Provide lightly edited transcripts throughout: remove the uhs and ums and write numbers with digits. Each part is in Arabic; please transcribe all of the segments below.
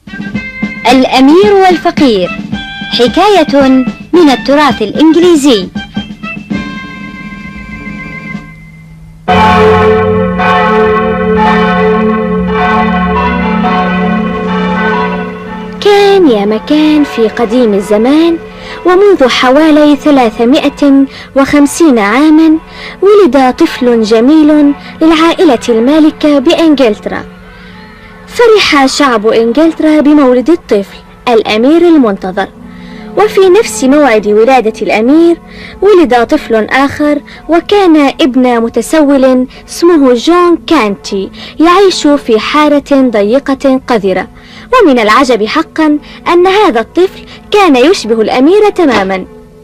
الأمير والفقير، حكاية من التراث الإنجليزي. كان يا مكان في قديم الزمان، ومنذ حوالي 350 عاما ولد طفل جميل للعائلة المالكة بإنجلترا. فرح شعب إنجلترا بمولد الطفل الأمير المنتظر، وفي نفس موعد ولادة الأمير ولد طفل آخر، وكان ابن متسول اسمه جون كانتي يعيش في حارة ضيقة قذرة. ومن العجب حقا أن هذا الطفل كان يشبه الأمير تماما.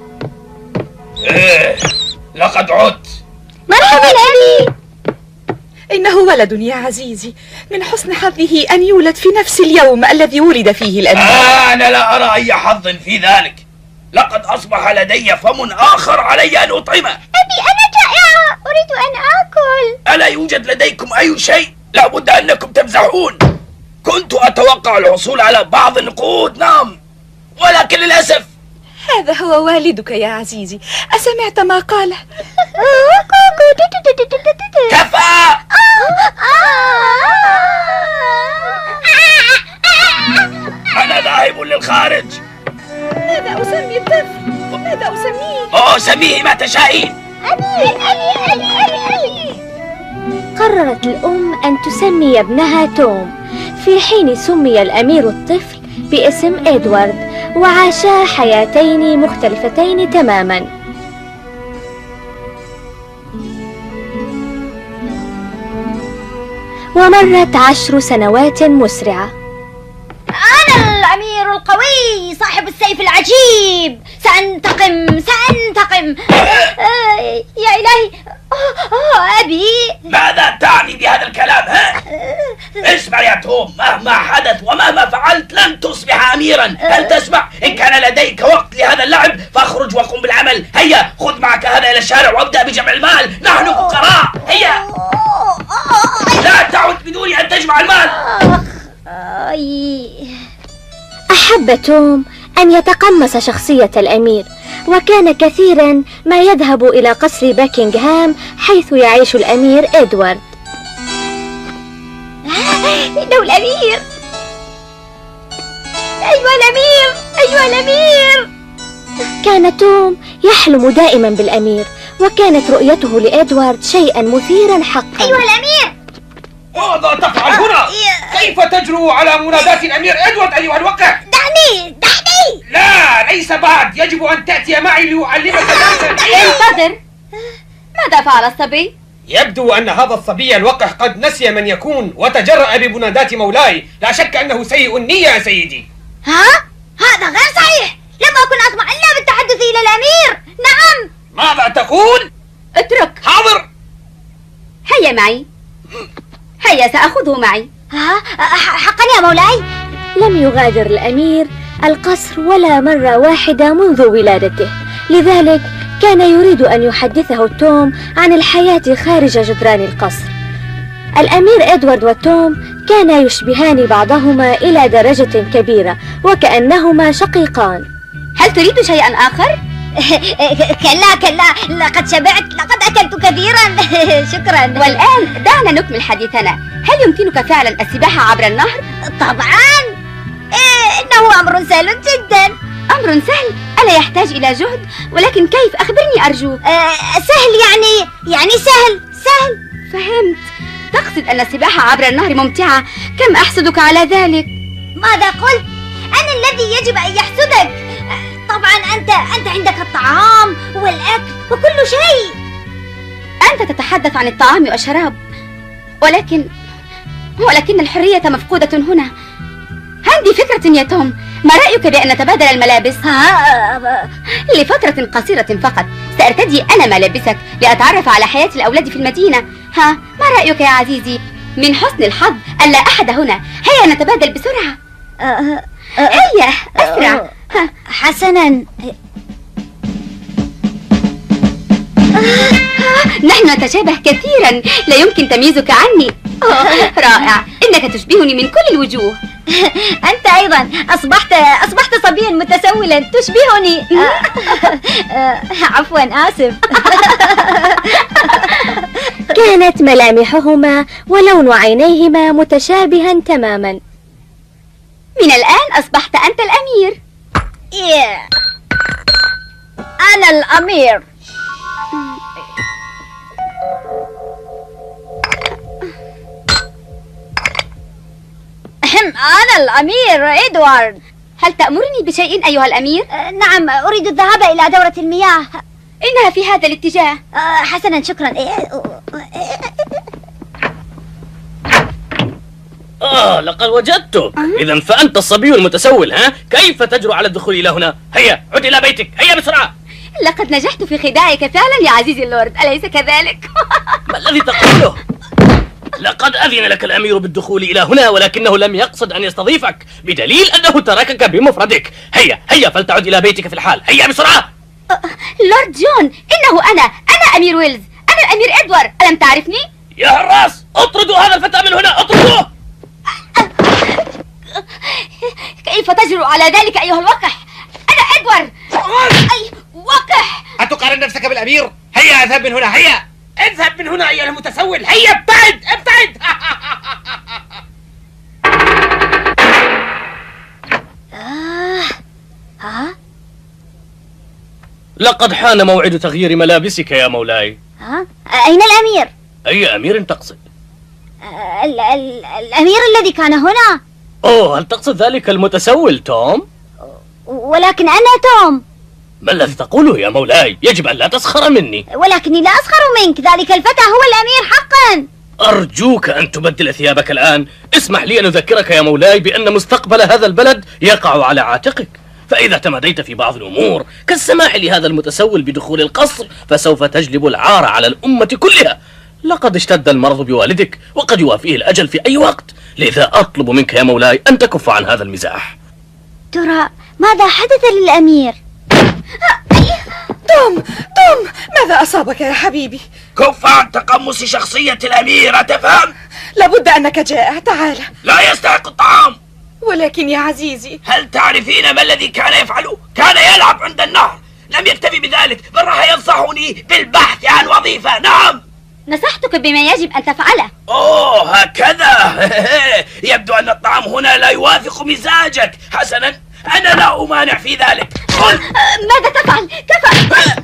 لقد عدت. مرحبا أبي. إنه ولد يا عزيزي، من حسن حظه أن يولد في نفس اليوم الذي ولد فيه الأمير. أنا لا أرى أي حظ في ذلك، لقد أصبح لدي فم آخر علي أن أطعمه. أبي أنا جائعة، أريد أن آكل. ألا يوجد لديكم أي شيء؟ لابد أنكم تمزحون. كنت أتوقع الحصول على بعض النقود، نعم، ولكن للأسف. هذا هو والدك يا عزيزي، أسمعت ما قاله؟ كفى! أنا ذاهب للخارج. ماذا أسمي الطفل؟ ماذا أسميه؟ سميه ما تشائين. قررت الأم أن تسمي ابنها توم، في حين سمي الأمير الطفل باسم إدوارد، وعاشا حياتين مختلفتين تماما. ومرت 10 سنوات مسرعة. أنا الأمير القوي صاحب السيف العجيب، سأنتقم. يا إلهي. أبي، ماذا تعني بهذا الكلام؟ اسمع يا توم، مهما حدث ومهما فعلت لن تصبح أميرا. هل تسمع؟ إن كان لديك وقت لهذا اللعب فاخرج وقم بالعمل. هيا خذ معك هذا إلى الشارع وابدأ بجمع المال، نحن فقراء. هيا، لا تعد بدون أن تجمع المال. أحب توم أن يتقمص شخصية الأمير، وكان كثيرا ما يذهب إلى قصر باكنغهام حيث يعيش الأمير إدوارد. إنه الأمير. أيوة الأمير. كان توم يحلم دائما بالأمير، وكانت رؤيته لإدوارد شيئا مثيرا حقا. أيوة الأمير. ماذا تفعل هنا؟ كيف تجرؤ على مناداة الأمير إدوارد أيها الوقع؟ دعني. لا، ليس بعد، يجب أن تأتي معي لأعلمك درسا. انتظر، ماذا فعل الصبي؟ يبدو أن هذا الصبي الوقح قد نسي من يكون وتجرأ بمناداة مولاي. لا شك أنه سيء النية يا سيدي. هذا غير صحيح. لم أكن أطمع إلا بالتحدث إلى الأمير. نعم. ماذا تقول؟ اترك. حاضر. هيا معي. هيا سأخذه معي. حقا يا مولاي. لم يغادر الأمير القصر ولا مرة واحدة منذ ولادته، لذلك كان يريد أن يحدثه توم عن الحياة خارج جدران القصر. الأمير إدوارد وتوم كانا يشبهان بعضهما إلى درجة كبيرة، وكأنهما شقيقان. هل تريد شيئا آخر؟ كلا، لقد شبعت، لقد أكلت كثيرا. شكرا. والآن دعنا نكمل حديثنا. هل يمكنك فعلا السباحة عبر النهر؟ طبعا. إنه أمر سهل جدا. أمر سهل؟ ألا يحتاج إلى جهد؟ ولكن كيف؟ أخبرني أرجوك. سهل يعني سهل. فهمت. تقصد أن السباحة عبر النهر ممتعة. كم أحسدك على ذلك. ماذا قلت؟ أنا الذي يجب أن يحسدك. طبعا أنت عندك الطعام والأكل وكل شيء. أنت تتحدث عن الطعام والشراب، ولكن الحرية مفقودة هنا. عندي فكرة يا توم، ما رأيك بأن نتبادل الملابس؟ لفترة قصيرة فقط. سأرتدي أنا ملابسك لأتعرف على حياة الأولاد في المدينة. ما رأيك يا عزيزي؟ من حسن الحظ أن لا أحد هنا. هيا نتبادل بسرعة. هيا أسرع. حسنا. نحن نتشابه كثيرا، لا يمكن تمييزك عني. رائع، إنك تشبهني من كل الوجوه. أنت أيضا أصبحت صبيا متسولا تشبهني. عفوا، آسف. كانت ملامحهما ولون عينيهما متشابها تماما. من الآن أصبحت أنت الأمير. أنا الأمير. أنا الأمير إدوارد. هل تأمرني بشيء أيها الأمير؟ نعم، أريد الذهاب إلى دورة المياه. إنها في هذا الاتجاه. حسنا، شكرا. لقد وجدتك. إذا فأنت الصبي المتسول، ها؟ كيف تجرؤ على الدخول إلى هنا؟ هيا عد إلى بيتك، هيا بسرعة. لقد نجحت في خداعك فعلا يا عزيزي اللورد، أليس كذلك؟ ما الذي تقوله؟ لقد أذن لك الأمير بالدخول إلى هنا، ولكنه لم يقصد أن يستضيفك، بدليل أنه تركك بمفردك. هيا فلتعد إلى بيتك في الحال، هيا بسرعة. لورد جون، إنه أنا أمير ويلز، أنا الأمير إدوارد، ألم تعرفني؟ يا حراس، اطردوا هذا الفتى من هنا، اطردوه. كيف تجرؤ على ذلك أيها الوقح؟ أنا إدوارد. أي وقح! أتقارن نفسك بالأمير؟ هيا اذهب من هنا، هيا اذهب من هنا أيها المتسول، هيا ابتعد. لقد حان موعد تغيير ملابسك يا مولاي. أين الأمير؟ أي أمير تقصد؟ الأمير الذي كان هنا. هل تقصد ذلك المتسول توم؟ ولكن أنا توم. ما الذي تقوله يا مولاي؟ يجب أن لا تسخر مني. ولكني لا أسخر منك، ذلك الفتى هو الأمير حقا. أرجوك أن تبدل ثيابك الآن. اسمح لي أن أذكرك يا مولاي بأن مستقبل هذا البلد يقع على عاتقك، فإذا تماديت في بعض الأمور كالسماح لهذا المتسول بدخول القصر فسوف تجلب العار على الأمة كلها. لقد اشتد المرض بوالدك وقد يوافيه الأجل في أي وقت، لذا أطلب منك يا مولاي أن تكف عن هذا المزاح. ترى ماذا حدث للأمير؟ توم، ماذا أصابك يا حبيبي؟ كف عن تقمص شخصية الأمير، أتفهم؟ لابد أنك جائع، تعال. لا يستحق الطعام. ولكن يا عزيزي، هل تعرفين ما الذي كان يفعله؟ كان يلعب عند النهر. لم يكتفي بذلك، بل راح ينصحني بالبحث عن وظيفة. نعم، نصحتك بما يجب أن تفعله. هكذا. يبدو أن الطعام هنا لا يوافق مزاجك. حسنا، أنا لا أمانع في ذلك. ماذا تفعل؟ كفى.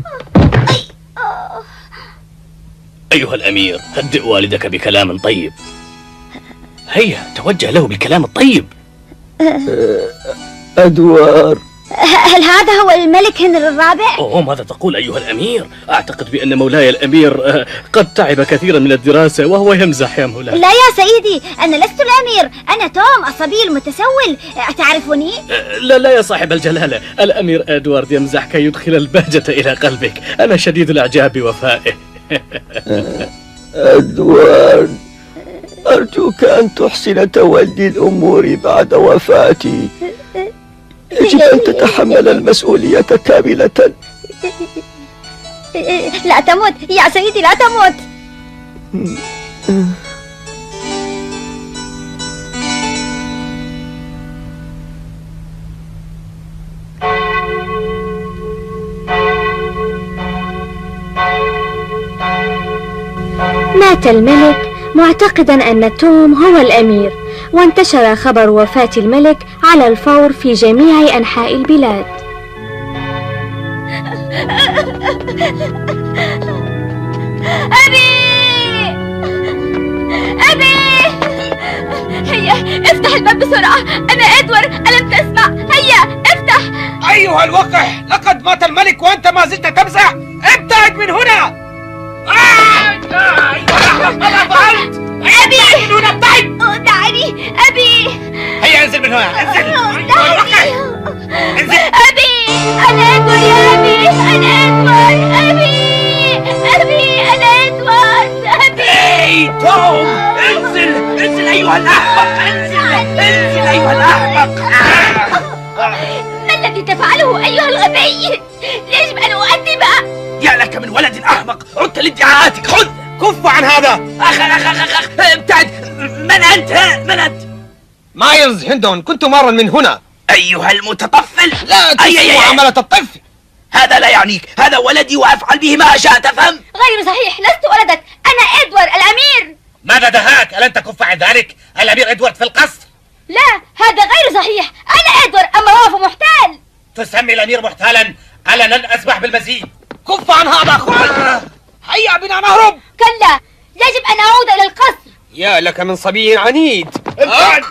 أيها الأمير، هدئ والدك بكلام طيب. هيا توجه له بالكلام الطيب. أدوار، هل هذا هو الملك هنري الرابع؟ ماذا تقول أيها الأمير؟ أعتقد بأن مولاي الأمير قد تعب كثيرا من الدراسة وهو يمزح يا مولاي. لا يا سيدي، أنا لست الأمير، أنا توم الصبي المتسول، أتعرفني؟ لا يا صاحب الجلالة، الأمير إدوارد يمزح كي يدخل البهجة إلى قلبك. أنا شديد الإعجاب بوفائه. أدوارد، أرجوك أن تحسن تولي الأمور بعد وفاتي. يجب أن تتحمل المسؤولية كاملة. لا تموت يا سيدي، لا تموت. مات الملك معتقدا أن توم هو الأمير، وانتشر خبر وفاة الملك على الفور في جميع أنحاء البلاد. أبي! هيا افتح الباب بسرعة، أنا إدوارد، ألم تسمع؟ هيا افتح! أيها الوقح، لقد مات الملك وأنت ما زلت تمزح. ابتعد من هنا. ماذا فعلت؟ أبي! من هنا، ابتعد. دعني أبي! هيا انزل من هنا، انزل. انزل. أبي! أنا إدوارد يا أبي! أنا إدوارد! أنا إدوارد! أي توم، انزل أيها الأحمق، انزل أيها الأحمق. ما الذي تفعله أيها الغبي؟ يجب أن أؤدبه. يا لك من ولد أحمق، عدت لادعاءاتك. خذ. كف عن هذا. أخ ابتعد. من أنت؟ مايلز هندون، كنت مارا من هنا. أيها المتطفل، لا تسوء معاملة الطفل. هذا لا يعنيك، هذا ولدي وأفعل به ما أشاء، تفهم؟ غير صحيح، لست ولدك، أنا إدوارد الأمير. ماذا دهاك؟ ألن تكف عن ذلك؟ الأمير إدوارد في القصر. لا، هذا غير صحيح، أنا إدوارد، أما هو فمحتال. تسمي الأمير محتالا؟ قال لن أسمح بالمزيد. كف عن هذا أخوي. هيا بنا نهرب. كلا، يجب أن أعود إلى القصر. يا لك من صبي عنيد. ابعد.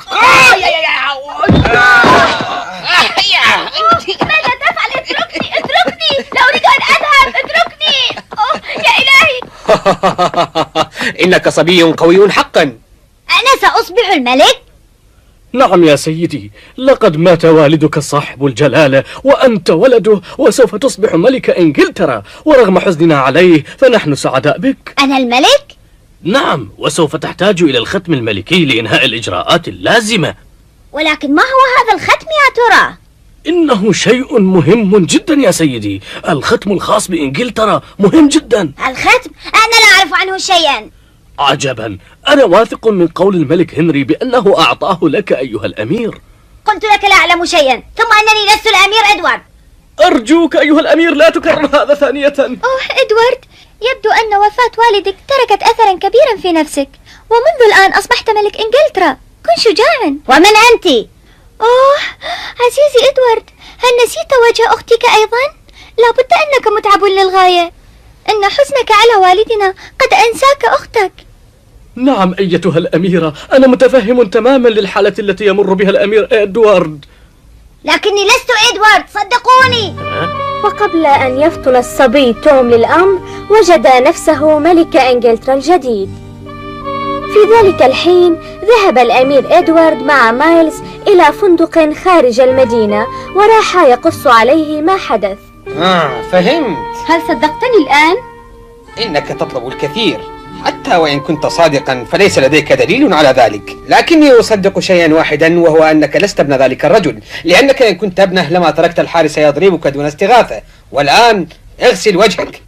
ماذا تفعل؟ اتركني، لا أريد أن أذهب، اتركني. يا إلهي. إنك صبي قوي حقا. أنا سأصبح الملك؟ نعم يا سيدي، لقد مات والدك صاحب الجلالة وأنت ولده، وسوف تصبح ملك إنجلترا، ورغم حزننا عليه فنحن سعداء بك. أنا الملك؟ نعم، وسوف تحتاج إلى الختم الملكي لإنهاء الإجراءات اللازمة. ولكن ما هو هذا الختم يا ترى؟ إنه شيء مهم جدا يا سيدي، الختم الخاص بإنجلترا مهم جدا. الختم؟ أنا لا أعرف عنه شيئا. عجبا، أنا واثق من قول الملك هنري بأنه أعطاه لك أيها الأمير. قلت لك لا أعلم شيئا، ثم أنني لست الأمير إدوارد. أرجوك أيها الأمير لا تكرر هذا ثانية. إدوارد، يبدو أن وفاة والدك تركت أثرا كبيرا في نفسك، ومنذ الآن أصبحت ملك إنجلترا. كن شجاعا. ومن أنت؟ عزيزي إدوارد، هل نسيت وجه أختك أيضا؟ لابد أنك متعب للغاية. إن حزنك على والدنا قد أنساك أختك. نعم أيتها الأميرة، أنا متفهم تماما للحالة التي يمر بها الأمير إدوارد. لكني لست إدوارد، صدقوني. وقبل أن يفطن الصبي توم للأمر، وجد نفسه ملك إنجلترا الجديد. في ذلك الحين ذهب الأمير إدوارد مع مايلز إلى فندق خارج المدينة، وراح يقص عليه ما حدث. فهمت. هل صدقتني الآن؟ إنك تطلب الكثير، حتى وإن كنت صادقا فليس لديك دليل على ذلك. لكني أصدق شيئا واحدا، وهو أنك لست ابن ذلك الرجل، لأنك إن كنت ابنه لما تركت الحارس يضربك دون استغاثة. والآن اغسل وجهك.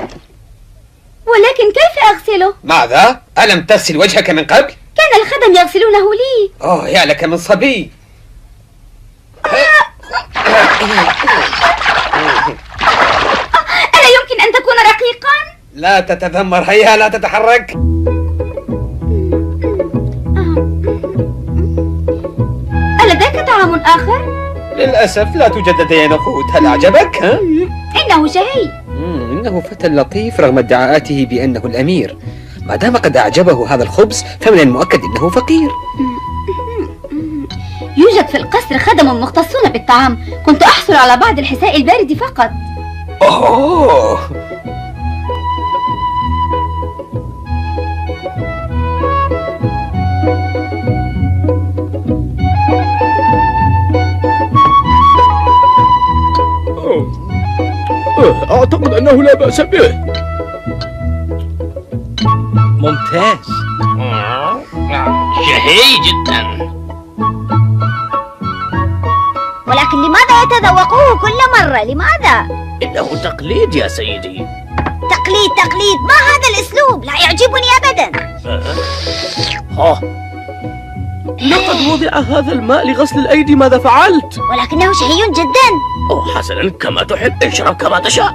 ولكن كيف أغسله؟ ماذا؟ ألم تغسل وجهك من قبل؟ كان الخدم يغسلونه لي. يا لك من صبي. ألا يمكن أن تكون رقيقا؟ لا تتذمر، هيا لا تتحرك. ألديك طعام آخر؟ للأسف لا توجد لدي نقود. هل أعجبك؟ إنه شهي. إنه فتى لطيف رغم ادعاءاته بأنه الأمير. ما دام قد أعجبه هذا الخبز فمن المؤكد أنه فقير. يوجد في القصر خدم مختصون بالطعام، كنت أحصل على بعض الحساء البارد فقط. أعتقد أنه لا بأس به. ممتاز، شهي جدا. ولكن لماذا يتذوقوه كل مرة؟ لماذا؟ إنه تقليد يا سيدي. تقليد، ما هذا الأسلوب؟ لا يعجبني أبدا. لقد وضع هذا الماء لغسل الأيدي، ماذا فعلت؟ ولكنه شهي جدا. حسنا، كما تحب، اشرب كما تشاء.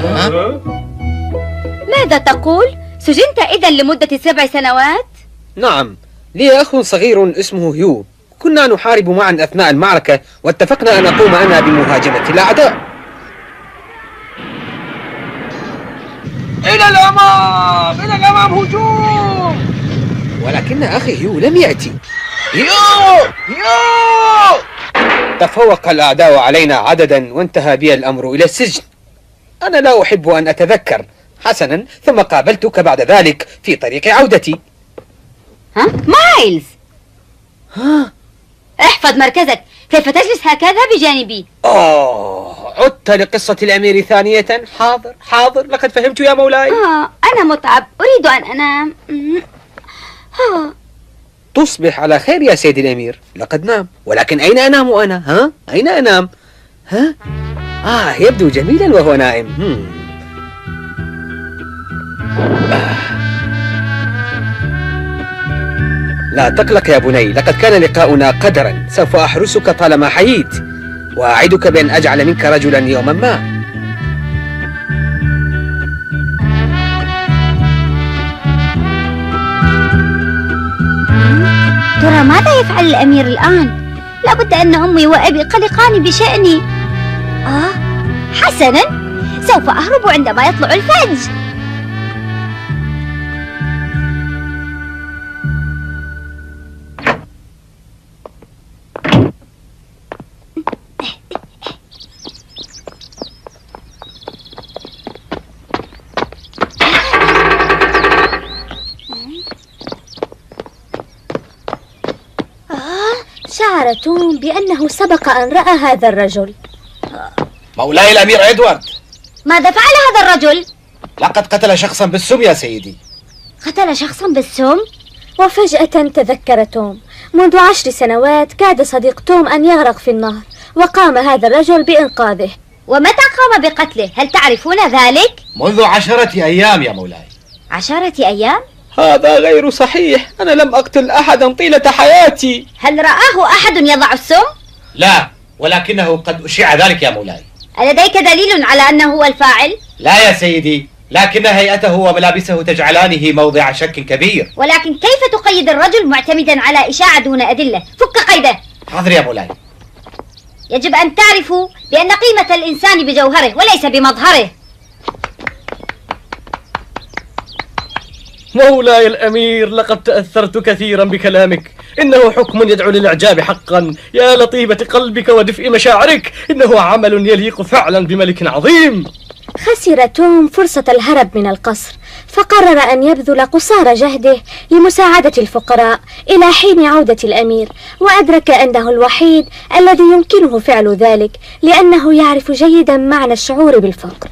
ماذا تقول؟ سجنت إذا لمدة 7 سنوات؟ نعم، لي أخ صغير اسمه هيو، كنا نحارب معا أثناء المعركة، واتفقنا أن أقوم أنا بمهاجمة الأعداء. إلى الأمام هجوم! ولكن أخي هيو لم يأتي. هيو! تفوق الأعداء علينا عددا، وانتهى بي الأمر إلى السجن. أنا لا أحب أن أتذكر. حسنا، ثم قابلتك بعد ذلك في طريق عودتي. مايلز! احفظ مركزك، كيف تجلس هكذا بجانبي؟ عدت لقصة الأمير ثانية. حاضر، لقد فهمت يا مولاي. أنا متعب، أريد أن أنام. تصبح على خير يا سيدي الأمير. لقد نام، ولكن أين أنام أنا؟ أين أنام؟ يبدو جميلا وهو نائم. لا تقلق يا بني، لقد كان لقاؤنا قدرا. سوف أحرسك طالما حييت، وأعدك بأن أجعل منك رجلا يوما ما. ترى ماذا يفعل الأمير الآن؟ لابد أن أمي وأبي قلقان بشأني. حسنا، سوف أهرب عندما يطلع الفجر. شعر توم بأنه سبق أن رأى هذا الرجل. مولاي الأمير إدوارد. ماذا فعل هذا الرجل؟ لقد قتل شخصا بالسم يا سيدي. قتل شخصا بالسم؟ وفجأة تذكر توم منذ 10 سنوات كاد صديق توم أن يغرق في النهر، وقام هذا الرجل بإنقاذه. ومتى قام بقتله؟ هل تعرفون ذلك؟ منذ 10 أيام يا مولاي. 10 أيام؟ هذا غير صحيح، أنا لم أقتل أحدا طيلة حياتي. هل رآه أحد يضع السم؟ لا، ولكنه قد أشيع ذلك يا مولاي. ألديك دليل على أنه هو الفاعل؟ لا يا سيدي، لكن هيئته وملابسه تجعلانه موضع شك كبير. ولكن كيف تقيد الرجل معتمدا على إشاعة دون أدلة؟ فك قيده. حاضر يا مولاي. يجب أن تعرفوا بأن قيمة الإنسان بجوهره وليس بمظهره. مولاي الأمير، لقد تأثرت كثيرا بكلامك. إنه حكم يدعو للإعجاب حقا. يا لطيبة قلبك ودفء مشاعرك، إنه عمل يليق فعلا بملك عظيم. خسر توم فرصة الهرب من القصر، فقرر أن يبذل قصارى جهده لمساعدة الفقراء إلى حين عودة الأمير، وأدرك أنه الوحيد الذي يمكنه فعل ذلك، لأنه يعرف جيدا معنى الشعور بالفقر.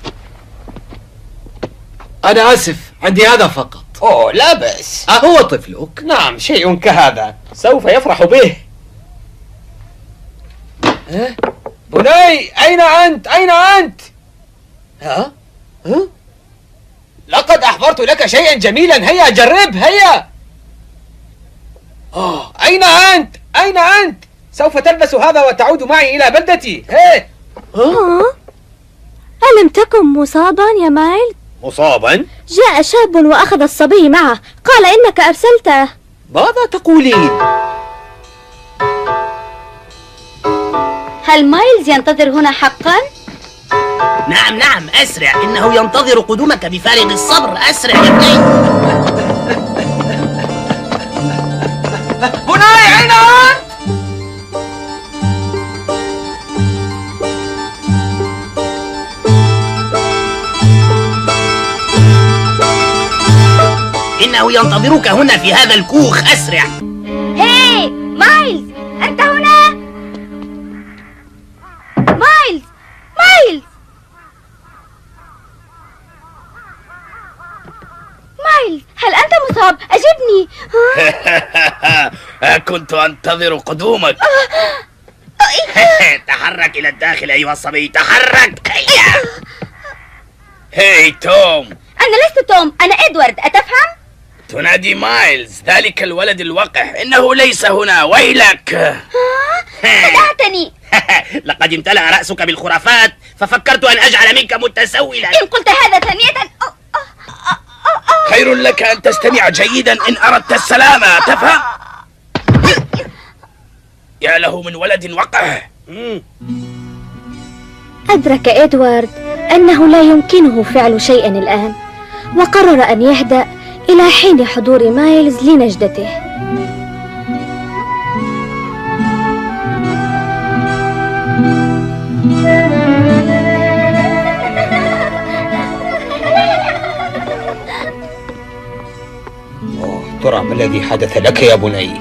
أنا آسف، عندي هذا فقط. أوه لا بأس. أهو طفلك؟ نعم، شيء كهذا سوف يفرح به. بني، أين أنت؟ أين أنت؟ ها؟ لقد أحضرت لك شيئا جميلا، هيا جرب، هيا. أين أنت؟ أين أنت؟ سوف تلبس هذا وتعود معي إلى بلدتي. ألم تكن مصابا يا مايلز؟ مصابا؟ جاء شاب وأخذ الصبي معه، قال إنك أرسلته. ماذا تقولين؟ هل مايلز ينتظر هنا حقا؟ نعم نعم، أسرع، إنه ينتظر قدومك بفارغ الصبر. أسرع يا بني. بني، أين أنت؟ إنه ينتظرك هنا في هذا الكوخ. أسرع. هاي مايلز، أنت هنا؟ مايلز، مايلز، مايلز، هل أنت مصاب؟ أجبني. كنت أنتظر قدومك. تحرك إلى الداخل أيها الصبي، تحرك. هيا. هاي توم. أنا لست توم، أنا إدوارد، أتفهم؟ تنادي مايلز، ذلك الولد الوقح. إنه ليس هنا، ويلك. خدعتني. لقد امتلأ رأسك بالخرافات، ففكرت أن أجعل منك متسولا. إن قلت هذا ثانية خير لك أن تستمع جيدا إن أردت السلامة، تفهم؟ يا له من ولد وقح. أدرك إدوارد أنه لا يمكنه فعل شيئا الآن، وقرر أن يهدأ إلى حين حضور مايلز لنجدته. ترى ما الذي حدث لك يا بني؟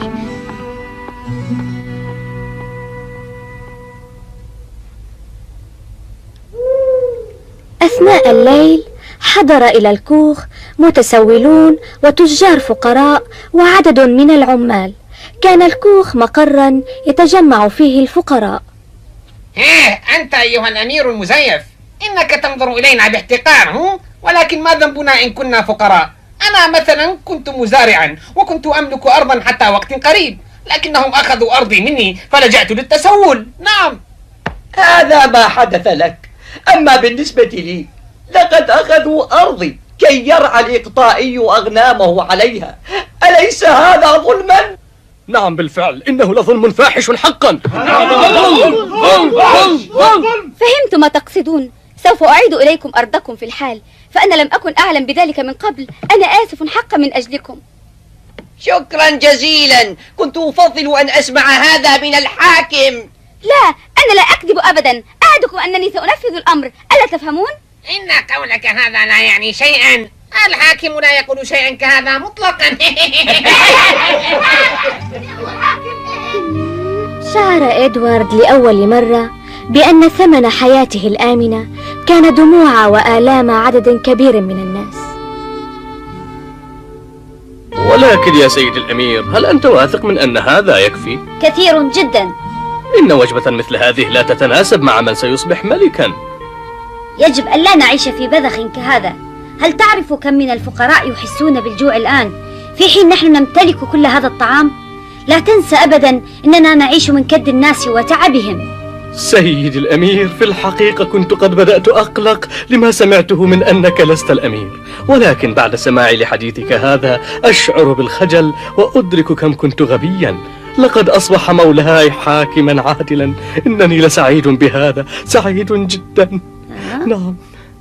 أثناء الليل حضر إلى الكوخ متسولون وتجار فقراء وعدد من العمال. كان الكوخ مقرا يتجمع فيه الفقراء. أنت أيها الأمير المزيف، إنك تنظر إلينا باحتقار، ولكن ما ذنبنا إن كنا فقراء؟ أنا مثلا كنت مزارعا وكنت أملك أرضا حتى وقت قريب، لكنهم أخذوا أرضي مني فلجأت للتسول. نعم. هذا ما حدث لك. أما بالنسبة لي لقد أخذوا أرضي كي يرعى الإقطاعي أغنامه عليها. أليس هذا ظلما؟ نعم بالفعل، إنه لظلم فاحش حقا. فهمت ما تقصدون. سوف أعيد إليكم أرضكم في الحال، فأنا لم أكن أعلم بذلك من قبل. أنا آسف حقا من أجلكم. شكرا جزيلا. كنت أفضل أن أسمع هذا من الحاكم. لا، أنا لا أكذب أبدا. أعدكم أنني سأنفذ الأمر، ألا تفهمون؟ إن قولك هذا لا يعني شيئا. الحاكم لا يقول شيئا كهذا مطلقا. شعر إدوارد لأول مرة بأن ثمن حياته الآمنة كان دموع وآلام عدد كبير من الناس. ولكن يا سيد الأمير، هل أنت واثق من أن هذا يكفي؟ كثير جدا. إن وجبة مثل هذه لا تتناسب مع من سيصبح ملكا. يجب أن لا نعيش في بذخ كهذا. هل تعرف كم من الفقراء يحسون بالجوع الآن في حين نحن نمتلك كل هذا الطعام؟ لا تنسى أبدا أننا نعيش من كد الناس وتعبهم. سيد الأمير، في الحقيقة كنت قد بدأت أقلق لما سمعته من أنك لست الأمير، ولكن بعد سماعي لحديثك هذا أشعر بالخجل وأدرك كم كنت غبيا. لقد أصبح مولاي حاكما عادلا. إنني لسعيد بهذا، سعيد جدا. نعم.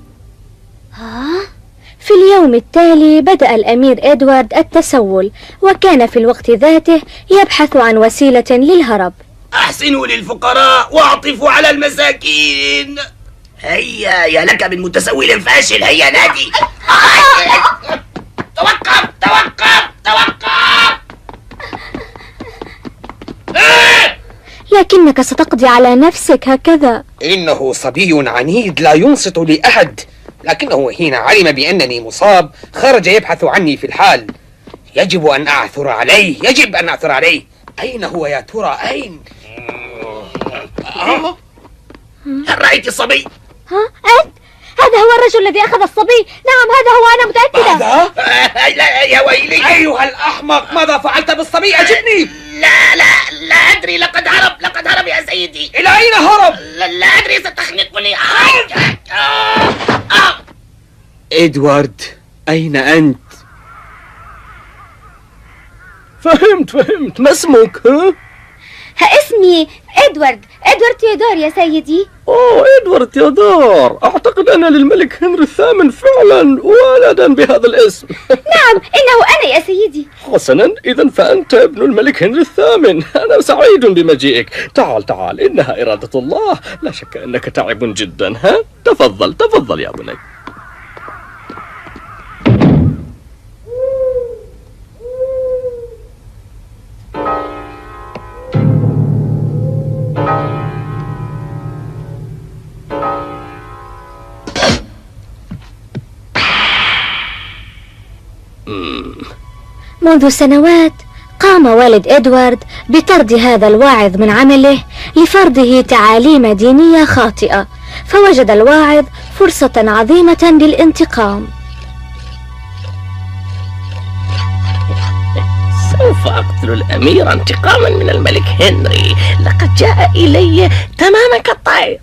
في اليوم التالي بدأ الأمير إدوارد التسول، وكان في الوقت ذاته يبحث عن وسيلة للهرب. أحسنوا للفقراء واعطفوا على المساكين. هيا يا لك من متسول فاشل، هيا نادي. توقف توقف توقف. لكنك ستقضي على نفسك هكذا. إنه صبي عنيد لا ينصت لأحد، لكنه حين علم بأنني مصاب خرج يبحث عني في الحال. يجب أن أعثر عليه، يجب أن أعثر عليه. أين هو يا ترى؟ أين؟ هل رأيت الصبي؟ أنت؟ هذا هو الرجل الذي أخذ الصبي. نعم هذا هو، أنا متأكدة. ماذا؟ لا يا ويلي. أيها الأحمق، ماذا فعلت بالصبي؟ أجبني. لا أدري. لقد هرب يا سيدي. إلى أين هرب؟ لا أدري، ستخنقني. إدوارد، أين أنت؟ فهمت. ما اسمك؟ اسمي إدوارد تيودور يا سيدي. أوه، إدوارد تيودور. أعتقد أن للملك هنري الثامن فعلا ولدا بهذا الاسم. نعم، إنه أنا يا سيدي. حسنا، إذا فأنت ابن الملك هنري الثامن. أنا سعيد بمجيئك. تعال، إنها إرادة الله. لا شك أنك تعب جدا. تفضل يا بني. منذ سنوات قام والد إدوارد بطرد هذا الواعظ من عمله لفرضه تعاليم دينية خاطئة، فوجد الواعظ فرصة عظيمة للانتقام. سوف أقتل الأمير انتقاما من الملك هنري. لقد جاء إلي تماما كالطير.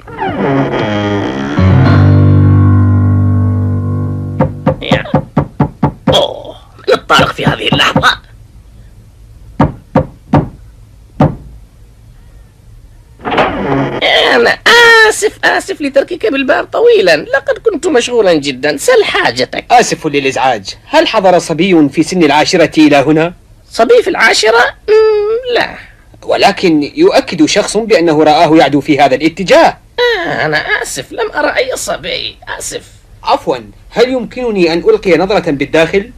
نطارق في هذه اللحظة. أنا آسف لتركك بالباب طويلا. لقد كنت مشغولا جدا. سل حاجتك. آسف للإزعاج. هل حضر صبي في سن العاشرة إلى هنا؟ صبي في العاشرة؟ لا، ولكن يؤكد شخص بأنه رآه يعدو في هذا الاتجاه. أنا آسف، لم أرى أي صبي. آسف. عفوا، هل يمكنني أن ألقي نظرة بالداخل؟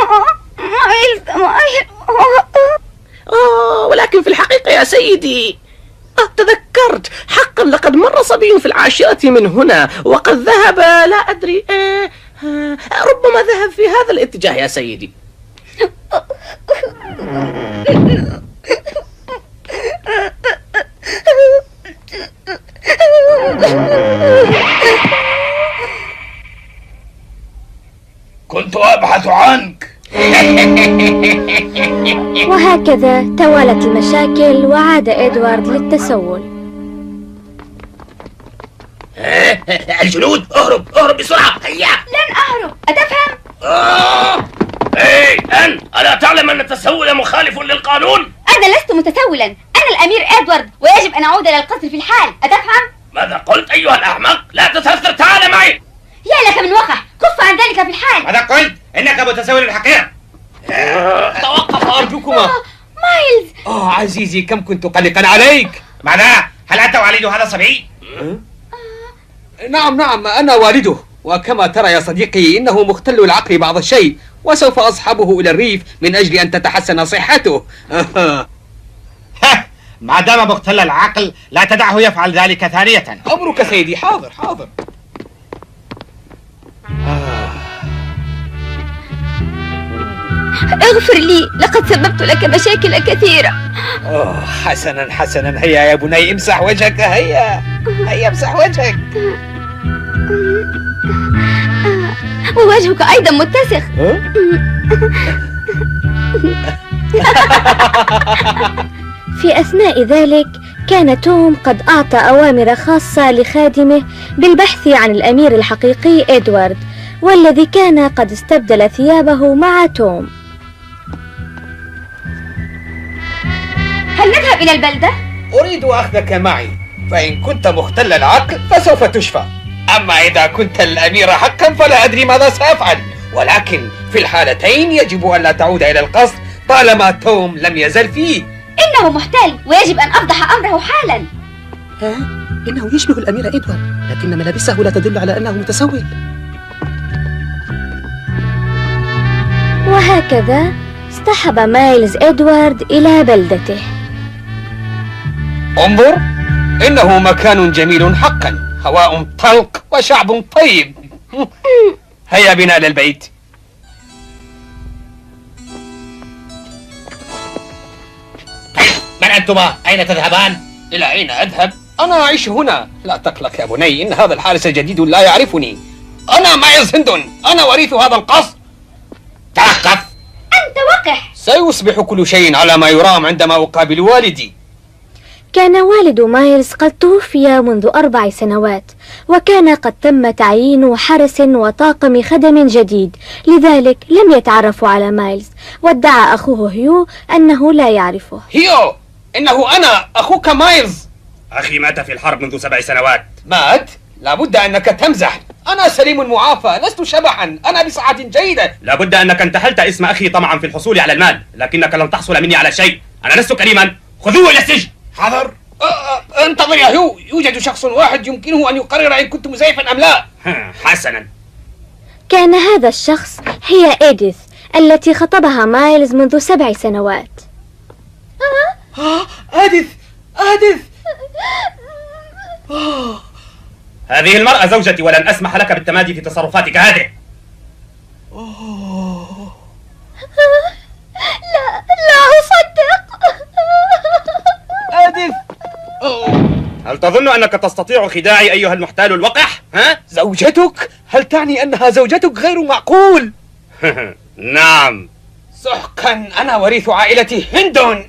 ولكن في الحقيقة يا سيدي تذكرت حقا، لقد مر صبي في العاشرة من هنا وقد ذهب، لا أدري، ربما ذهب في هذا الاتجاه يا سيدي. كنت أبحث عنك. وهكذا توالت المشاكل وعاد إدوارد للتسول. الجنود اهرب بسرعة، هيا. لن أهرب، أتفهم؟ ألا تعلم أن التسول مخالف للقانون؟ أنا لست متسولا، أنا الأمير إدوارد ويجب أن أعود إلى القصر في الحال، أتفهم؟ ماذا قلت أيها الأحمق؟ لا تستهتر، تعال معي. يا لك من وقح، كف عن ذلك في الحال. ماذا قلت؟ إنك متسول الحقير. توقف أرجوكما. مايلز. عزيزي، كم كنت قلقا عليك. ماذا؟ هل أنت والد هذا الصبي؟ نعم أنا والده، وكما ترى يا صديقي إنه مختل العقل بعض الشيء، وسوف أصحبه إلى الريف من أجل أن تتحسن صحته. ما دام مختل العقل لا تدعه يفعل ذلك ثانية. أمرك سيدي. حاضر. اغفر لي، لقد سببت لك مشاكل كثيرة. حسنا، هيا يا بني امسح وجهك، هيا امسح وجهك. ووجهك أيضا متسخ. في أثناء ذلك كان توم قد أعطى أوامر خاصة لخادمه بالبحث عن الأمير الحقيقي إدوارد، والذي كان قد استبدل ثيابه مع توم. هل نذهب إلى البلدة؟ أريد أخذك معي، فإن كنت مختل العقل فسوف تشفى، أما إذا كنت الأمير حقا فلا أدري ماذا سأفعل، ولكن في الحالتين يجب أن لا تعود إلى القصر طالما توم لم يزل فيه. إنه محتال ويجب أن أفضح أمره حالا. إنه يشبه الأمير إدوارد، لكن ملابسه لا تدل على أنه متسول. وهكذا اصطحب مايلز إدوارد إلى بلدته. انظر، إنه مكان جميل حقا، هواء طلق وشعب طيب. هيا بنا للبيت. من أنتما؟ أين تذهبان؟ إلى أين أذهب؟ أنا أعيش هنا. لا تقلق يا بني، إن هذا الحارس جديد لا يعرفني. أنا مايلز هندون، أنا وريث هذا القصر. توقف. أنت وقح. سيصبح كل شيء على ما يرام عندما أقابل والدي. كان والد مايلز قد توفي منذ 4 سنوات، وكان قد تم تعيين حرس وطاقم خدم جديد، لذلك لم يتعرفوا على مايلز، وادعى أخوه هيو أنه لا يعرفه. هيو، إنه أنا أخوك مايلز. أخي مات في الحرب منذ 7 سنوات. مات؟ لابد أنك تمزح. أنا سليم معافى، لست شبحا، أنا بصحة جيدة. لابد أنك انتحلت اسم أخي طمعا في الحصول على المال، لكنك لن تحصل مني على شيء. أنا لست كريما، خذوه إلى السجن. حاضر. انتظر يا هيو، يوجد شخص واحد يمكنه أن يقرر إن كنت مزيفا أم لا. حسنا. كان هذا الشخص هي إديث التي خطبها مايلز منذ 7 سنوات. إديث. هذه المرأة زوجتي، ولن أسمح لك بالتمادي في تصرفاتك هذه. لا أصدق. إديث. هل تظن أنك تستطيع خداعي أيها المحتال الوقح؟ زوجتك؟ هل تعني أنها زوجتك؟ غير معقول. نعم. سحقا، أنا وريث عائلة هندون.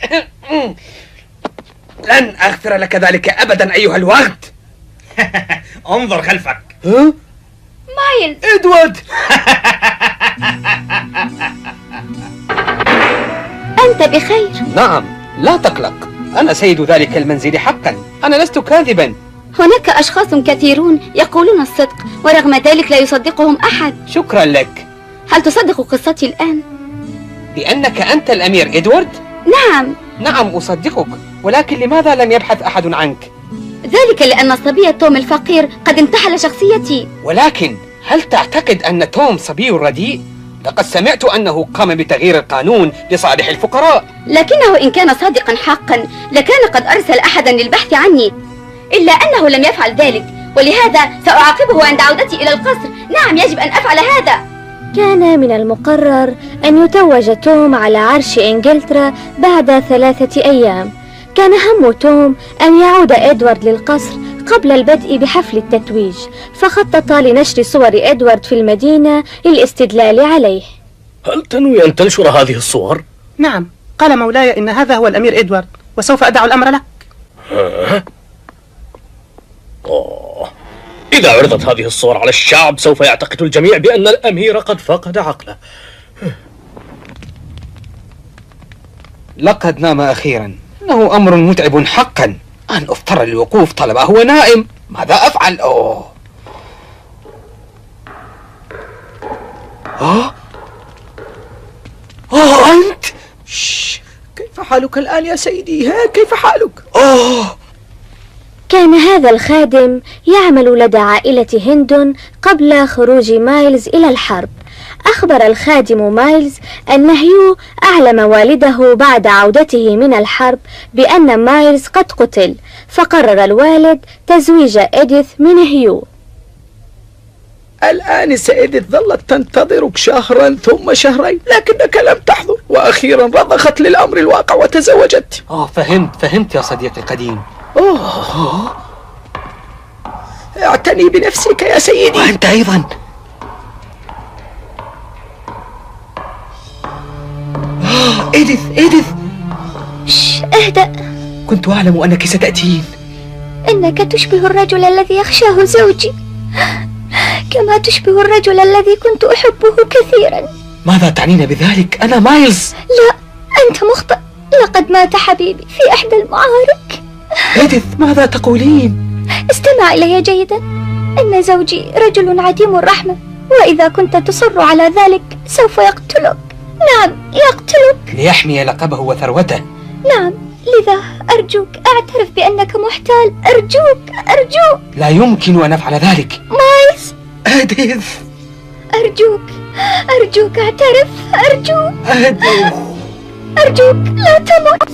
لن أغفر لك ذلك أبدا أيها الوغد. انظر خلفك. مايلز. إدوارد. أنت بخير؟ نعم، لا تقلق، أنا سيد ذلك المنزل حقا، أنا لست كاذبا. هناك أشخاص كثيرون يقولون الصدق، ورغم ذلك لا يصدقهم أحد. شكرا لك. هل تصدق قصتي الآن؟ بأنك أنت الأمير إدوارد؟ نعم أصدقك، ولكن لماذا لم يبحث أحد عنك؟ ذلك لأن الصبي توم الفقير قد انتحل شخصيتي. ولكن هل تعتقد أن توم صبي رديء؟ لقد سمعت أنه قام بتغيير القانون لصالح الفقراء. لكنه إن كان صادقا حقا لكان قد أرسل أحدا للبحث عني، إلا أنه لم يفعل ذلك، ولهذا سأعاقبه عند عودتي إلى القصر. نعم، يجب أن أفعل هذا. كان من المقرر أن يتوج توم على عرش إنجلترا بعد 3 أيام. كان هم توم أن يعود إدوارد للقصر قبل البدء بحفل التتويج، فخطط لنشر صور إدوارد في المدينة للاستدلال عليه. هل تنوي أن تنشر هذه الصور؟ نعم، قال مولاي إن هذا هو الأمير إدوارد، وسوف أدع الأمر لك. إذا عرضت هذه الصور على الشعب سوف يعتقد الجميع بأن الأمير قد فقد عقله. لقد نام أخيرا. إنه أمر متعب حقا أن أضطر للوقوف طالما هو نائم. ماذا أفعل؟ أنت؟ كيف حالك الآن يا سيدي؟ كيف حالك؟ كان هذا الخادم يعمل لدى عائلة هندون قبل خروج مايلز إلى الحرب. أخبر الخادم مايلز أن هيو أعلم والده بعد عودته من الحرب بأن مايلز قد قتل، فقرر الوالد تزويج إديث من هيو. الآنسة إديث ظلت تنتظرك شهرا ثم شهرين، لكنك لم تحضر، وأخيرا رضخت للأمر الواقع وتزوجت. فهمت يا صديقي القديم. اعتني بنفسك يا سيدي. وأنت أيضا. إديث اهدأ. كنت أعلم أنك ستأتين. إنك تشبه الرجل الذي يخشاه زوجي، كما تشبه الرجل الذي كنت أحبه كثيرا. ماذا تعنين بذلك؟ أنا مايلز. لا، أنت مخطئ. لقد مات حبيبي في إحدى المعارك. إديث، ماذا تقولين؟ استمع إلي جيدا. إن زوجي رجل عديم الرحمة، وإذا كنت تصر على ذلك سوف يقتلك. نعم، يقتلك ليحمي لقبه وثروته. نعم، لذا أرجوك اعترف بأنك محتال. أرجوك. لا يمكن أن أفعل ذلك. مايلز. إديث، أرجوك اعترف. إديث، أرجوك لا تموت.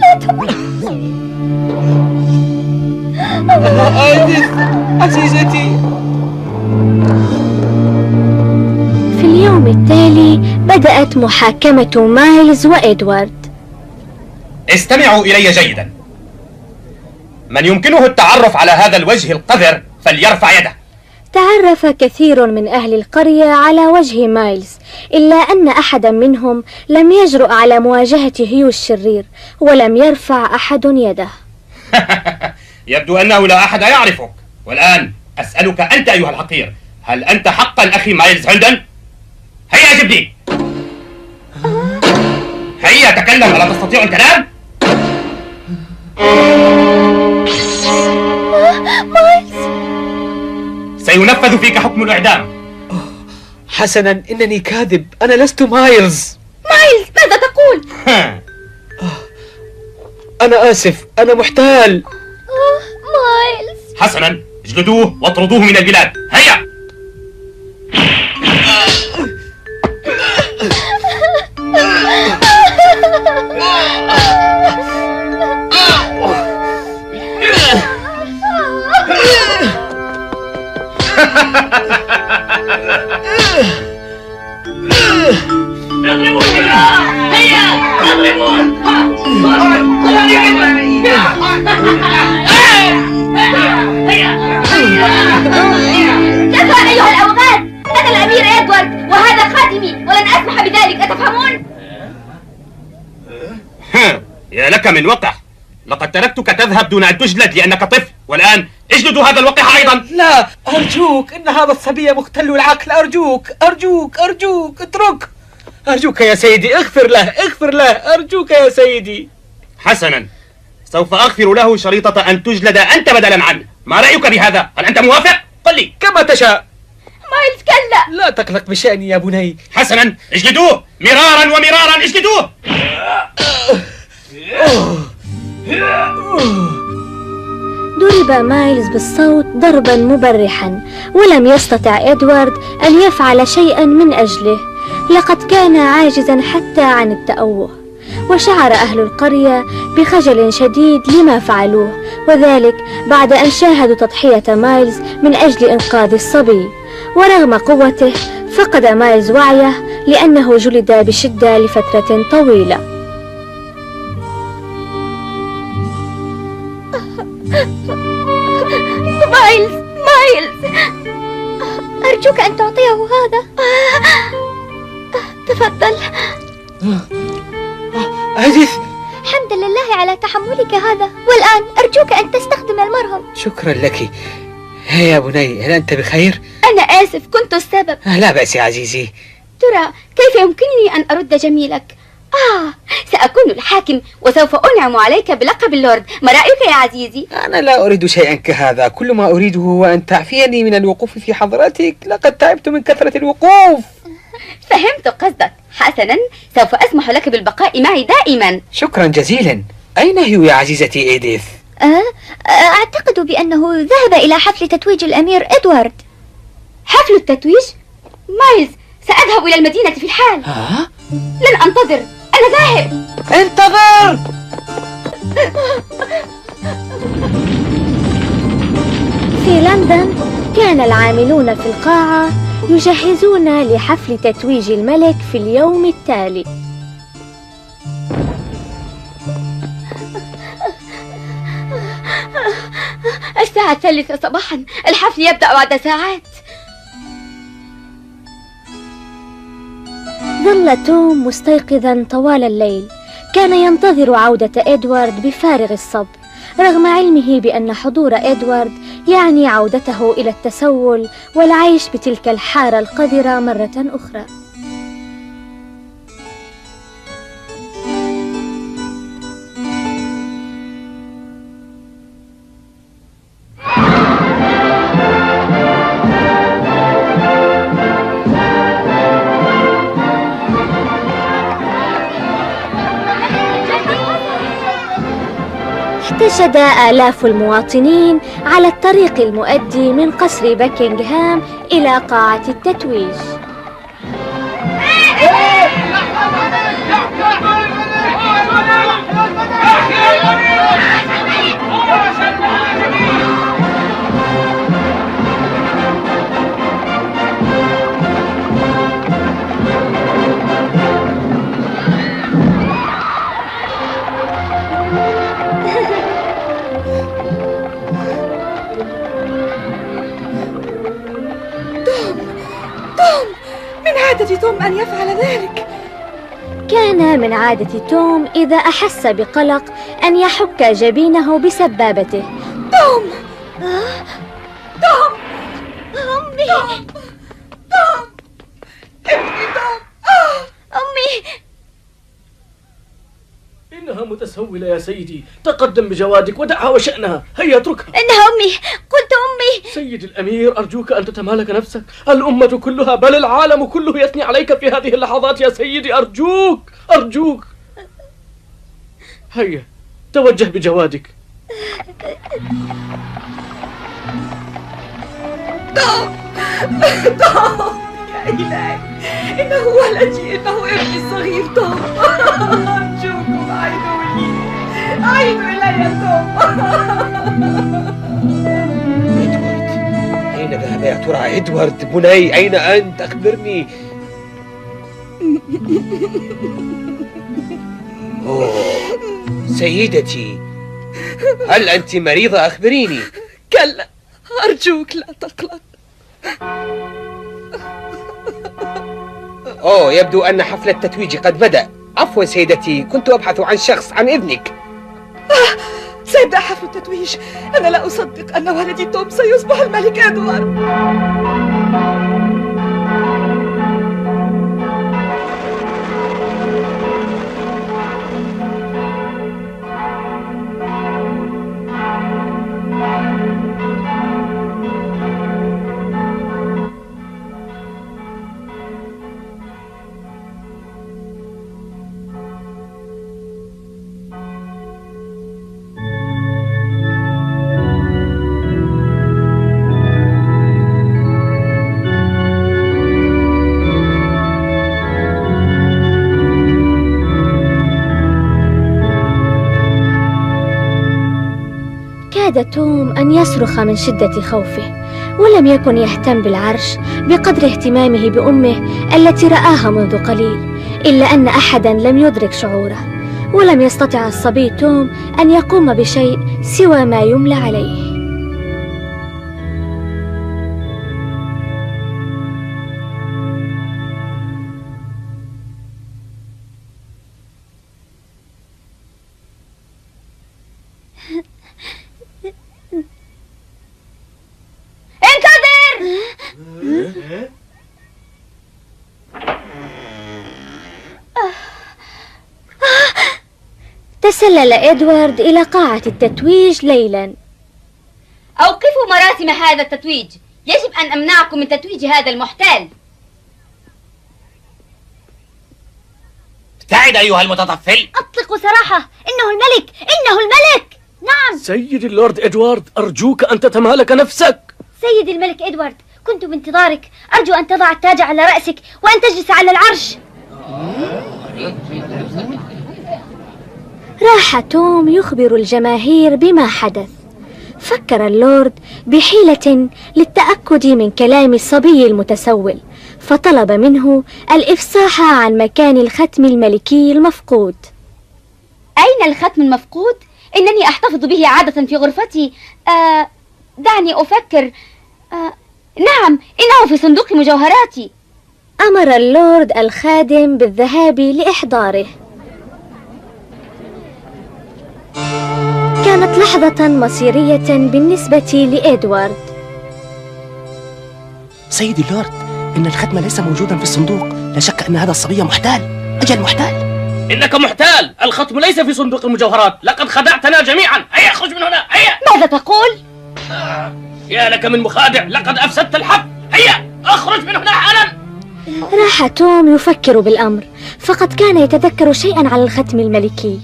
إديث عزيزتي. في اليوم التالي بدأت محاكمة مايلز وإدوارد. استمعوا إلي جيدا. من يمكنه التعرف على هذا الوجه القذر فليرفع يده. تعرف كثير من أهل القرية على وجه مايلز، إلا أن أحدا منهم لم يجرؤ على مواجهة هيو الشرير، ولم يرفع أحد يده. يبدو أنه لا أحد يعرفك. والآن أسألك أنت أيها الحقير، هل أنت حقا أخي مايلز هندن؟ هيا أجبني. هيا تكلم، ألا تستطيع الكلام؟ مايلز، سينفذ فيك حكم الإعدام. حسنا، إنني كاذب. أنا لست مايلز. ماذا تقول؟ أنا آسف، أنا محتال. مايلز. حسنا، اجلدوه واطردوه من البلاد. هيا. كفى أيها الأوغاد، أنا الأمير إدوارد وهذا خادمي، ولن أسمح بذلك، أتفهمون؟ يا لك من وقح. لقد تركتك تذهب دون أن تجلد لأنك طفل، والآن اجلدوا هذا الوقح أيضا. لا، أرجوك، إن هذا الصبي مختل العقل. أرجوك اترك. أرجوك يا سيدي، اغفر له. أرجوك يا سيدي. حسنا، سوف أغفر له شريطة أن تجلد أنت بدلا عنه. ما رأيك بهذا؟ هل أنت موافق؟ قل لي. كما تشاء. مايلز كلا. لا تقلق بشأني يا بني. حسنا، اجلدوه مرارا ومرارا، اجلدوه. ضرب مايلز بالصوت ضربا مبرحا، ولم يستطع إدوارد أن يفعل شيئا من أجله، لقد كان عاجزا حتى عن التأوه. وشعر أهل القرية بخجل شديد لما فعلوه، وذلك بعد أن شاهدوا تضحية مايلز من أجل إنقاذ الصبي. ورغم قوته فقد مايلز وعيه لأنه جلد بشدة لفترة طويلة. مايلز، أرجوك أن تعطيه هذا. تفضل. إديث، حمدا لله على تحملك هذا، والآن أرجوك أن تستخدم المرهم. شكرا لك. يا بني، هل أنت بخير؟ أنا آسف، كنت السبب. لا بأس يا عزيزي. ترى كيف يمكنني أن أرد جميلك؟ سأكون الحاكم وسوف أنعم عليك بلقب اللورد. ما رأيك يا عزيزي؟ أنا لا أريد شيئا كهذا، كل ما أريده هو أن تعفيني من الوقوف في حضرتك، لقد تعبت من كثرة الوقوف. فهمت قصدك. حسنا، سوف أسمح لك بالبقاء معي دائما. شكرا جزيلا. أين هي يا عزيزتي إيديث؟ أعتقد بأنه ذهب إلى حفل تتويج الأمير إدوارد. حفل التتويج؟ مايلز، سأذهب إلى المدينة في الحال. لن أنتظر، أنا ذاهب. انتظر. في لندن كان العاملون في القاعة يجهزون لحفل تتويج الملك في اليوم التالي. الساعة 3 صباحا، الحفل يبدأ بعد ساعات. ظل توم مستيقظا طوال الليل، كان ينتظر عودة إدوارد بفارغ الصبر، رغم علمه بأن حضور إدوارد يعني عودته إلى التسول والعيش بتلك الحارة القذرة مرة أخرى. احتشد آلاف المواطنين على الطريق المؤدي من قصر بكنغهام إلى قاعة التتويج. عادة توم أن يفعل ذلك. كان من عادة توم إذا أحس بقلق أن يحك جبينه بسبابته. توم! توم! أمي! توم! ابني توم! أمي! إنها متسولة يا سيدي، تقدم بجوادك ودعها وشأنها، هيا اتركها. إنها أمي، قلت أمي. سيدي الأمير، أرجوك أن تتمالك نفسك، الأمة كلها بل العالم كله يثني عليك في هذه اللحظات يا سيدي، أرجوك أرجوك. هيا توجه بجوادك. توم! توم! يا إلهي، إنه ولدي، إنه ابني الصغير توم. أرجوكم عيدوا لي، عيدوا إلي توم. إدوارد، أين ذهب يا ترى إدوارد؟ بني، أين أنت؟ أخبرني. أوه سيدتي، هل أنت مريضة؟ أخبريني. كلا، أرجوك لا تقلق. أوه، يبدو أن حفل التتويج قد بدأ. عفوا سيدتي، كنت أبحث عن شخص، عن إذنك. سيبدأ حفل التتويج. أنا لا أصدق أن ولدي توم سيصبح الملك إدوارد. كاد توم أن يصرخ من شدة خوفه، ولم يكن يهتم بالعرش بقدر اهتمامه بأمه التي رآها منذ قليل، إلا أن أحدا لم يدرك شعوره، ولم يستطع الصبي توم أن يقوم بشيء سوى ما يملى عليه. تسلل إدوارد إلى قاعة التتويج ليلا. أوقفوا مراسم هذا التتويج، يجب أن أمنعكم من تتويج هذا المحتال. ابتعد أيها المتطفل. أطلقوا سراحه، إنه الملك، إنه الملك. نعم سيدي اللورد إدوارد، أرجوك أن تتمالك نفسك. سيدي الملك إدوارد، كنت بانتظارك. أرجو أن تضع التاج على رأسك وأن تجلس على العرش. راح توم يخبر الجماهير بما حدث. فكر اللورد بحيلة للتأكد من كلام الصبي المتسول، فطلب منه الإفصاح عن مكان الختم الملكي المفقود. أين الختم المفقود؟ إنني أحتفظ به عادة في غرفتي. دعني أفكر. نعم، إنه في صندوق مجوهراتي. أمر اللورد الخادم بالذهاب لإحضاره. كانت لحظة مصيرية بالنسبة لإدوارد. سيدي اللورد، إن الختم ليس موجودا في الصندوق. لا شك أن هذا الصبي محتال، أجل محتال. إنك محتال، الختم ليس في صندوق المجوهرات. لقد خدعتنا جميعا. هيا اخرج من هنا، هيا. ماذا تقول؟ يا لك من مخادع، لقد أفسدت الحق. هيا اخرج من هنا حالا. راح توم يفكر بالأمر، فقد كان يتذكر شيئا عن الختم الملكي.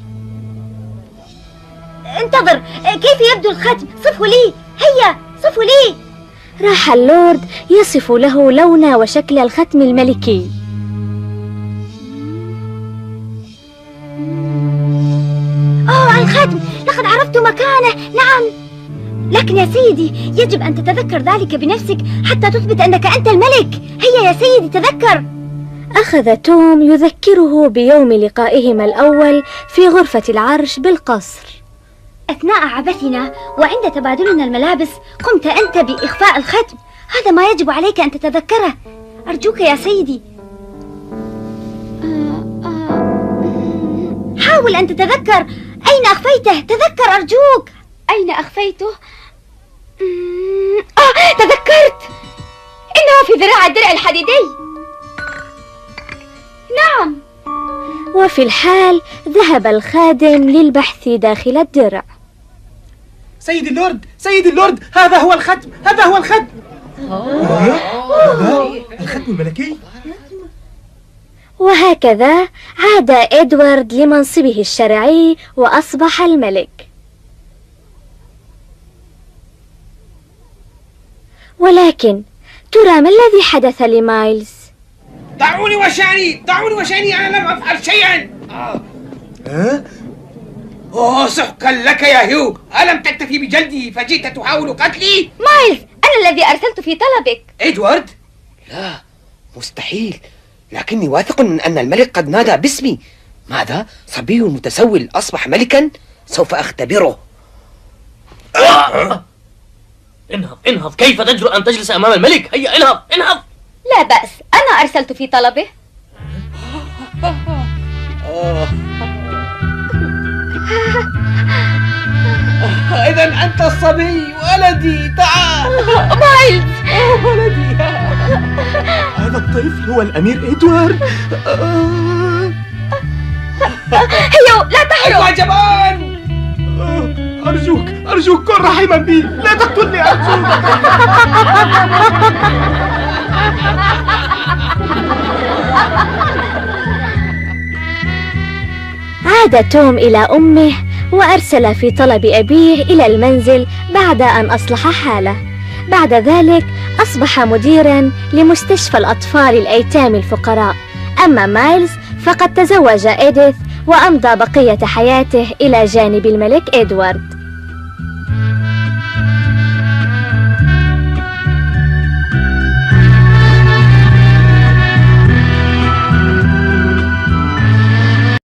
انتظر، كيف يبدو الختم؟ صفه لي، هيا صفه لي. راح اللورد يصف له لون وشكل الختم الملكي. الختم، لقد عرفت مكانه. نعم، لكن يا سيدي يجب أن تتذكر ذلك بنفسك حتى تثبت أنك أنت الملك. هيا يا سيدي تذكر. أخذ توم يذكره بيوم لقائهما الأول في غرفة العرش بالقصر. أثناء عبثنا وعند تبادلنا الملابس قمت أنت بإخفاء الختم. هذا ما يجب عليك أن تتذكره. أرجوك يا سيدي، حاول أن تتذكر. أين أخفيته؟ تذكر أرجوك. أين أخفيته؟ تذكرت، إنه في ذراع الدرع الحديدي. نعم. وفي الحال ذهب الخادم للبحث داخل الدرع. سيدي اللورد، سيدي اللورد، هذا هو الختم، هذا هو الختم. الختم الملكي. وهكذا عاد إدوارد لمنصبه الشرعي وأصبح الملك. ولكن ترى ما الذي حدث لمايلز؟ دعوني وشأني، دعوني وشأني، أنا لم أفعل شيئا. سحقا لك يا هيو، ألم تكتفي بجلدي فجئت تحاول قتلي؟ مايلز، أنا الذي أرسلت في طلبك. إدوارد؟ لا، مستحيل. لكني واثق من أن الملك قد نادى باسمي. ماذا؟ صبي متسول أصبح ملكا؟ سوف أختبره. انهض انهض، كيف تجرؤ أن تجلس أمام الملك؟ هيا انهض انهض. لا بأس، أنا أرسلت في طلبه. إذا أنت الصبي، ولدي، تعال. مايلز، ولدي، هذا الطفل هو الأمير إدوارد. هيو لا تحرق. أيها جبان، أرجوك أرجوك كن رحيما بي، لا تقتلني أرجوك. عاد توم إلى أمه وأرسل في طلب أبيه إلى المنزل بعد أن أصلح حاله. بعد ذلك أصبح مديرا لمستشفى الأطفال الأيتام الفقراء. أما مايلز فقد تزوج إديث وأمضى بقية حياته إلى جانب الملك إدوارد.